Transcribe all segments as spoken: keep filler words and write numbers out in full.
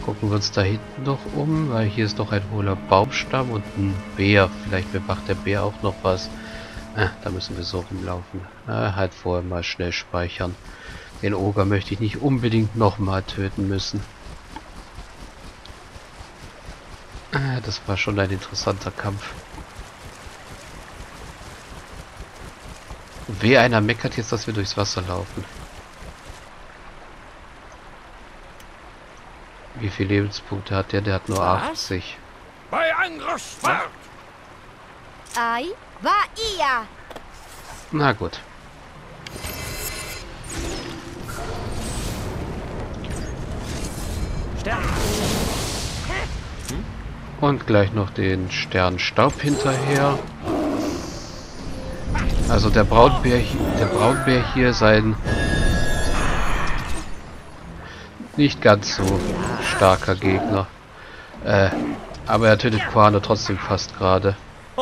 Gucken wir uns da hinten noch um, weil hier ist noch ein hohler Baumstamm und ein Bär. Vielleicht bewacht der Bär auch noch was. Ah, da müssen wir so rumlaufen. Ah, halt vorher mal schnell speichern. Den Oger möchte ich nicht unbedingt nochmal töten müssen. Ah, das war schon ein interessanter Kampf. Weh, einer meckert jetzt, dass wir durchs Wasser laufen. Wie viele Lebenspunkte hat der? Der hat nur achtzig. Bei Angriff fort! Ai, war ihr! Na gut. Stern! Und gleich noch den Sternstaub hinterher. Also der Braunbär, der Braunbär hier ist ein nicht ganz so starker Gegner. Äh, aber er tötet Quano trotzdem fast gerade.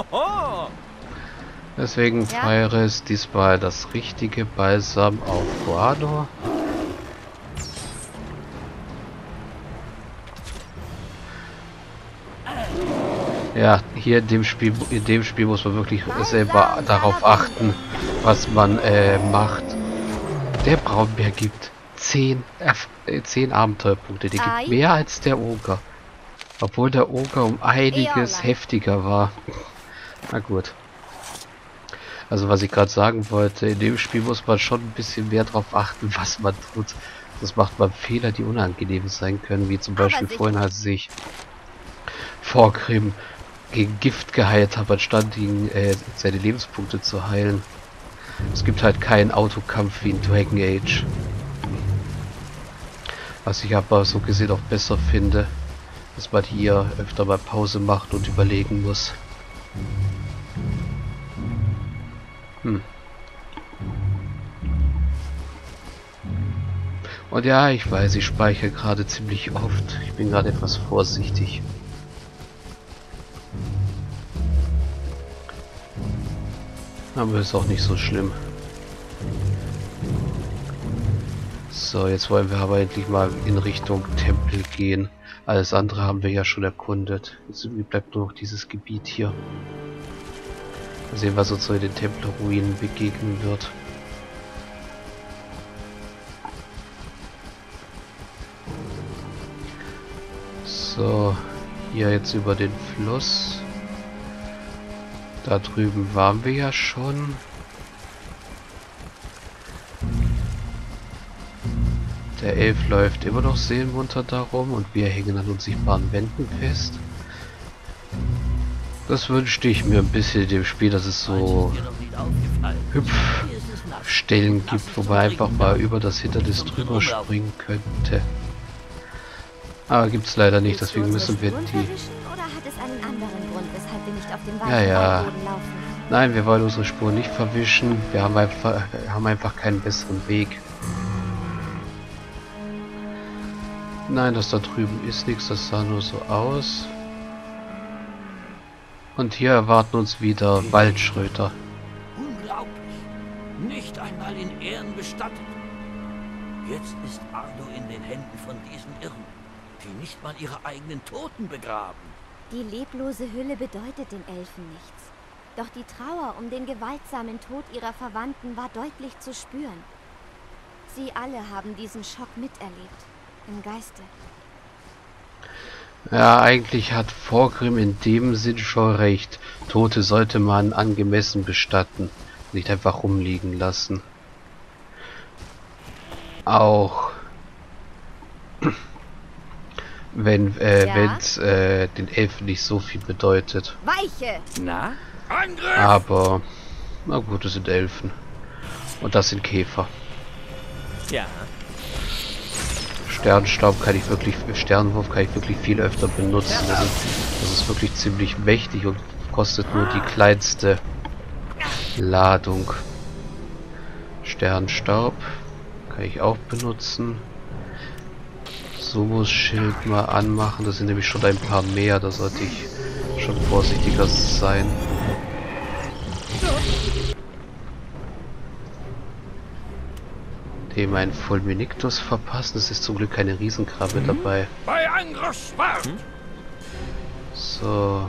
Deswegen feiere es diesmal das richtige Balsam auf Quano. Ja, hier in dem Spiel, in dem Spiel muss man wirklich selber darauf achten, was man äh, macht. Der Braunbär gibt zehn, äh, zehn Abenteuerpunkte. Der gibt mehr als der Oger. Obwohl der Oger um einiges heftiger war. Na gut. Also was ich gerade sagen wollte, in dem Spiel muss man schon ein bisschen mehr darauf achten, was man tut. Das macht man Fehler, die unangenehm sein können, wie zum Beispiel vorhin, als ich Vorgrim gegen Gift geheilt habe, anstatt ihn, äh, seine Lebenspunkte zu heilen. Es gibt halt keinen Autokampf wie in Dragon Age. Was ich aber so gesehen auch besser finde, dass man hier öfter mal Pause macht und überlegen muss. Hm. Und ja, ich weiß, ich speichere gerade ziemlich oft. Ich bin gerade etwas vorsichtig. Aber ist auch nicht so schlimm. So, jetzt wollen wir aber endlich mal in Richtung Tempel gehen. Alles andere haben wir ja schon erkundet. Jetzt bleibt nur noch dieses Gebiet hier. Mal sehen, was uns so in den Tempelruinen begegnen wird. So, hier jetzt über den Fluss. Da drüben waren wir ja schon. Der Elf läuft immer noch seelenmunter darum und wir hängen an unsichtbaren Wänden fest. Das wünschte ich mir ein bisschen in dem Spiel, dass es so Hüpfstellen gibt, wo man einfach mal über das Hindernis drüber springen könnte. Aber gibt es leider nicht, deswegen müssen wir die... Ja, ja. Nein, wir wollen unsere Spur nicht verwischen. Wir haben einfach, haben einfach keinen besseren Weg. Nein, das da drüben ist nichts, das sah nur so aus. Und hier erwarten uns wieder Waldschröter. Unglaublich. Nicht einmal in Ehren bestattet. Jetzt ist Ardo in den Händen von diesen Irren, die nicht mal ihre eigenen Toten begraben. Die leblose Hülle bedeutet den Elfen nichts. Doch die Trauer um den gewaltsamen Tod ihrer Verwandten war deutlich zu spüren. Sie alle haben diesen Schock miterlebt. Im Geiste. Ja, eigentlich hat Vorgrim in dem Sinn schon recht. Tote sollte man angemessen bestatten. Nicht einfach rumliegen lassen. Auch wenn äh, ja? wenn's äh, den Elfen nicht so viel bedeutet. Weiche! Na? Angriff! Aber na gut, das sind Elfen. Und das sind Käfer. Ja. Sternstaub kann ich wirklich, Sternwurf kann ich wirklich viel öfter benutzen. Das ist, das ist wirklich ziemlich mächtig und kostet nur die kleinste Ladung. Sternstaub kann ich auch benutzen. Sumos Schild mal anmachen, das sind nämlich schon ein paar mehr, da sollte ich schon vorsichtiger sein. dem einen Fulminictus verpassen. Es ist zum Glück keine Riesenkrabbe mhm. dabei. Bei Angriffsfahrt! Hm? So.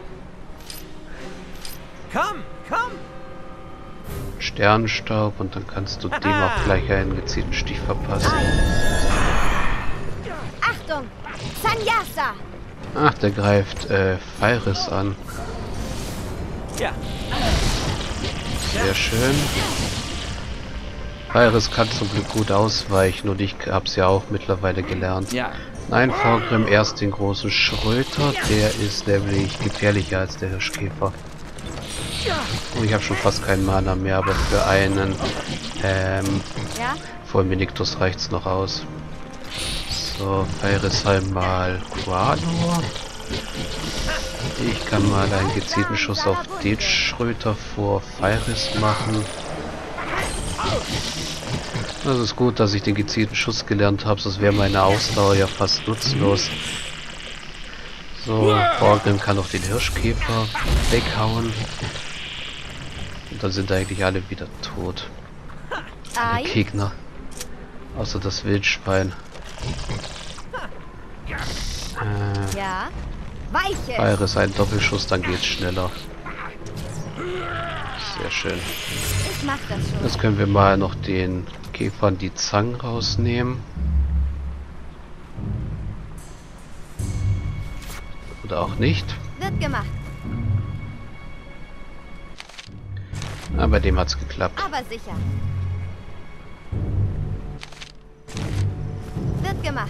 Komm, komm! Sternstaub und dann kannst du dem auch gleich einen gezielten Stich verpassen. Achtung! Sanyasa! Ach, der greift äh, Phyris an. Ja. Sehr schön. Phyris kann zum Glück gut ausweichen und ich hab's ja auch mittlerweile gelernt. Ja. Nein, Vorgrim erst den großen Schröter, der ist nämlich gefährlicher als der Hirschkäfer. Und ich habe schon fast keinen Mana mehr, aber für einen ähm, ja? Fulminictus reicht's noch aus. So, Phyris einmal Quano. Ich kann mal einen gezielten Schuss auf den Schröter vor Phyris machen. Das ist gut, dass ich den gezielten Schuss gelernt habe, sonst wäre meine Ausdauer ja fast nutzlos. So, Vorgrim kann auch den Hirschkäfer weghauen. Und dann sind eigentlich alle wieder tot. Alle Gegner. Außer das Wildschwein. Äh, ja. Weiche. Phyris ein Doppelschuss, dann geht's schneller. Sehr schön. Ich mach das schon. Jetzt können wir mal noch den Käfern die Zangen rausnehmen. Oder auch nicht. Wird gemacht. Ah, bei dem hat's geklappt. Aber sicher. Wird gemacht.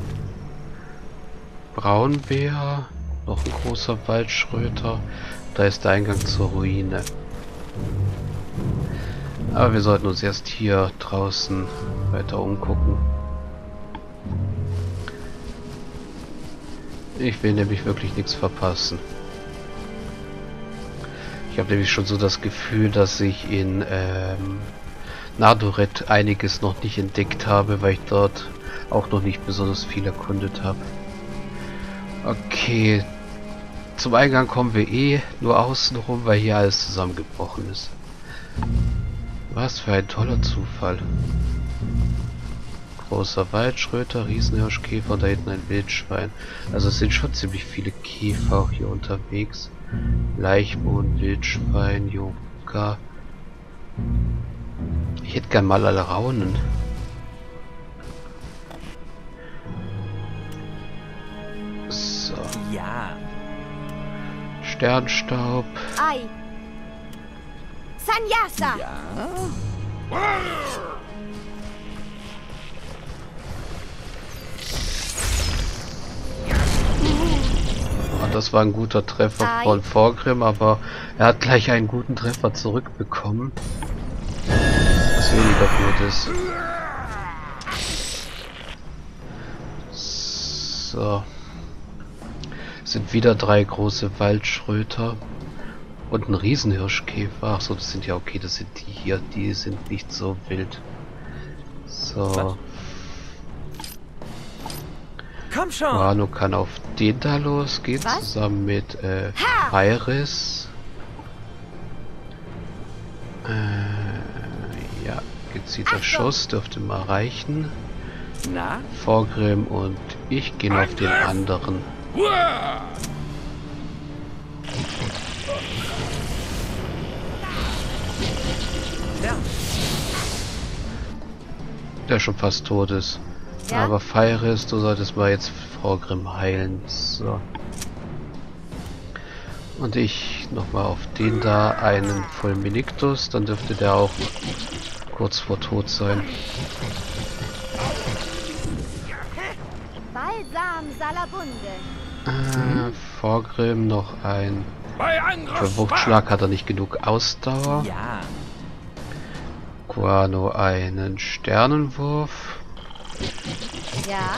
Braunbär, noch ein großer Waldschröter. Da ist der Eingang zur Ruine. Aber wir sollten uns erst hier draußen weiter umgucken. Ich will nämlich wirklich nichts verpassen. Ich habe nämlich schon so das Gefühl, dass ich in ähm, Nadoret einiges noch nicht entdeckt habe, weil ich dort auch noch nicht besonders viel erkundet habe. Okay, zum Eingang kommen wir eh nur außen rum, weil hier alles zusammengebrochen ist. Was für ein toller Zufall. Großer Waldschröter, Riesenhirschkäfer, da hinten ein Wildschwein. Also es sind schon ziemlich viele Käfer auch hier unterwegs. Leichmohn, Wildschwein, Yoga. Ich hätte gern mal alle Raunen. So. Ja. Sternstaub. Ei. Sanyasa. Ja. Oh, das war ein guter Treffer Ei. von Vorgrim, aber er hat gleich einen guten Treffer zurückbekommen. Was weniger gut ist. So. Es sind wieder drei große Waldschröter. Und ein Riesenhirschkäfer. Ach so, das sind ja okay, das sind die hier. Die sind nicht so wild. So. Was? Komm schon! Quano kann auf den da losgehen, Was? zusammen mit äh, Phyris. Äh, ja, gezielter Achtung. Schuss dürfte mal reichen. Na? Vorgrim und ich gehen auf den anderen. Ja. Der schon fast tot ist. Ja? Aber Phyris, du solltest mal jetzt Vorgrim heilen. So. Und ich nochmal auf den da einen Fulminictus, dann dürfte der auch kurz vor tot sein. Balsam Salabunde. Äh, Vorgrim noch ein... Für Wuchtschlag hat er nicht genug Ausdauer. Ja. Quano einen Sternenwurf. Ja.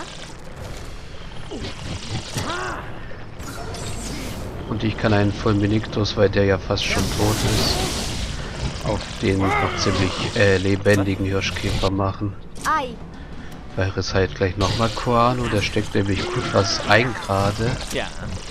Und ich kann einen Fulminictus, weil der ja fast schon tot ist, auf den noch ziemlich äh, lebendigen Hirschkäfer machen. Ei. Phyris halt gleich nochmal Quano, der steckt nämlich gut was ein gerade. Ja.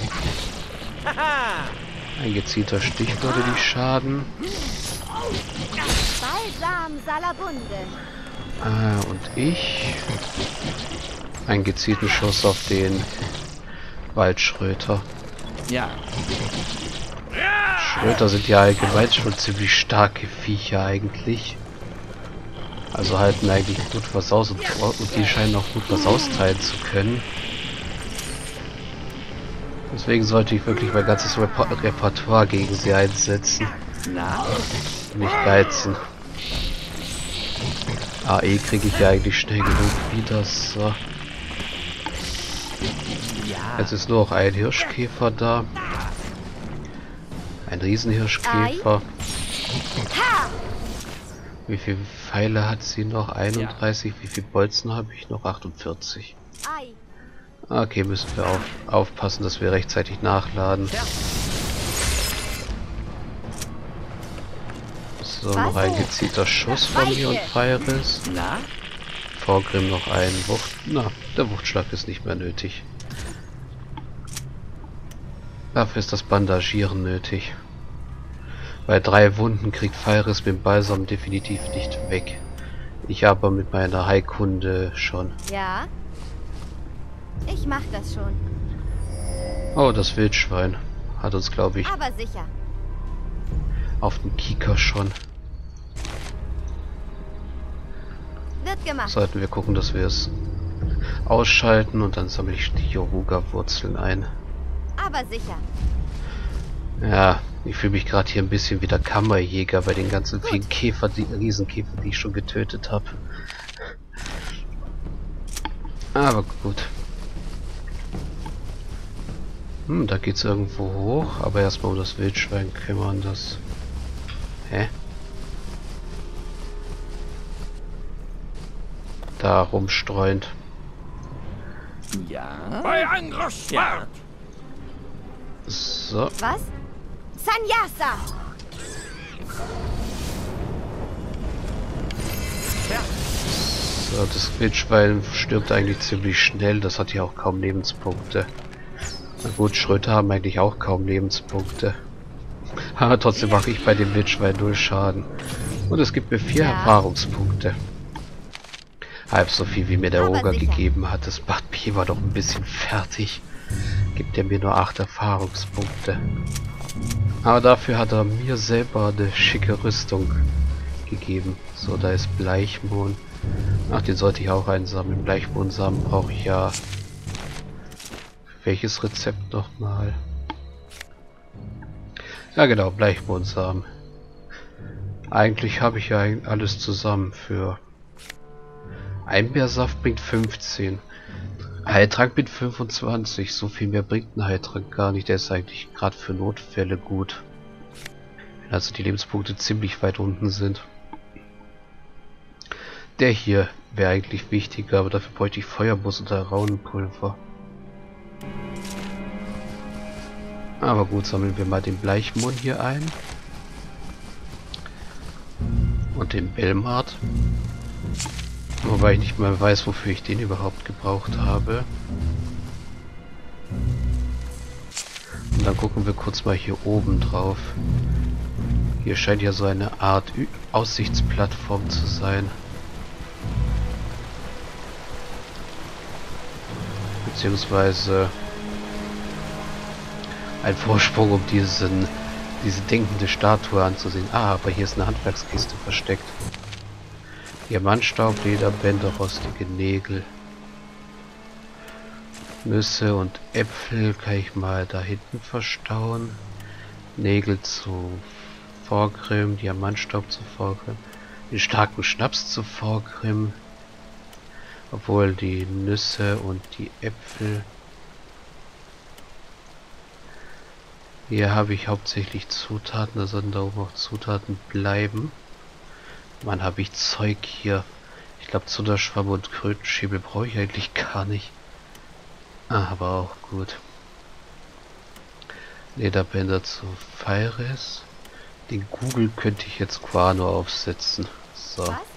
Ein gezielter Stich würde nicht schaden. Balsam Salabunde. Äh, und ich. Einen gezielten Schuss auf den Waldschröter. Ja. Schröter sind ja allgemein schon ziemlich starke Viecher eigentlich. Also halten eigentlich gut was aus und, und die scheinen auch gut was austeilen zu können. Deswegen sollte ich wirklich mein ganzes Reper Repertoire gegen sie einsetzen. Na? Nicht geizen. A E kriege ich ja eigentlich schnell genug wieder. So. Ja. Jetzt ist nur noch ein Hirschkäfer da. Ein Riesenhirschkäfer. Wie viele Pfeile hat sie noch? einunddreißig. Wie viele Bolzen habe ich noch? achtundvierzig. Okay, müssen wir auf, aufpassen, dass wir rechtzeitig nachladen. So, noch ein gezielter Schuss von mir und Feiris. Na? Vorgrim noch ein Wucht. Na, der Wuchtschlag ist nicht mehr nötig. Dafür ist das Bandagieren nötig. Bei drei Wunden kriegt Feiris mit dem Balsam definitiv nicht weg. Ich aber mit meiner Heilkunde schon. Ja? Ich mach das schon. Oh, das Wildschwein hat uns, glaube ich, Aber sicher. auf den Kieker schon. Wird gemacht. Sollten wir gucken, dass wir es ausschalten und dann sammle ich die Yoruga-Wurzeln ein. Aber sicher. Ja, ich fühle mich gerade hier ein bisschen wie der Kammerjäger bei den ganzen vielen Käfer, die Riesenkäfer, die ich schon getötet habe. Aber gut. Hm, da geht's irgendwo hoch, aber erstmal um das Wildschwein kümmern, das... Hä? Da rumstreuend. Ja. Bei Angriffsfahrt! So. Was? Sanyasa! So, das Wildschwein stirbt eigentlich ziemlich schnell, das hat ja auch kaum Lebenspunkte. Na gut, Schröter haben eigentlich auch kaum Lebenspunkte. Aber trotzdem mache ich bei dem Wildschwein null Schaden. Und es gibt mir vier Ja. Erfahrungspunkte. Halb so viel wie mir der Aber Oger sicher. gegeben hat. Das macht mich immer doch ein bisschen fertig. Gibt er mir nur acht Erfahrungspunkte. Aber dafür hat er mir selber eine schicke Rüstung gegeben. So, da ist Bleichmohn. Ach, den sollte ich auch einsammeln. Bleichmohnsamen brauche ich ja. Welches Rezept nochmal? Ja genau, Bleichmohnsamen. Eigentlich habe ich ja alles zusammen für... Einbeersaft bringt fünfzehn. Heiltrank mit fünfundzwanzig. So viel mehr bringt ein Heiltrank gar nicht. Der ist eigentlich gerade für Notfälle gut. Wenn also die Lebenspunkte ziemlich weit unten sind. Der hier wäre eigentlich wichtiger, aber dafür bräuchte ich Feuerbuss oder Raunenpulver. Aber gut, sammeln wir mal den Bleichmund hier ein. Und den Belmart. Wobei ich nicht mal weiß, wofür ich den überhaupt gebraucht habe. Und dann gucken wir kurz mal hier oben drauf. Hier scheint ja so eine Art Ü- Aussichtsplattform zu sein. Beziehungsweise ein Vorsprung, um diesen, diese denkende Statue anzusehen. Ah, aber hier ist eine Handwerkskiste versteckt. Diamantstaub, Lederbänder, rostige Nägel. Nüsse und Äpfel kann ich mal da hinten verstauen. Nägel zu Vorgrim, Diamantstaub zu Vorgrim. Den starken Schnaps zu Vorgrim. Obwohl die Nüsse und die Äpfel... Hier habe ich hauptsächlich Zutaten, da sollten da oben auch Zutaten bleiben. Mann, habe ich Zeug hier. Ich glaube, Zuckerschwamm und Krötenschiebel brauche ich eigentlich gar nicht. Ah, aber auch gut. Lederbänder zu Feiris. Den Google könnte ich jetzt Guano aufsetzen. So. Was?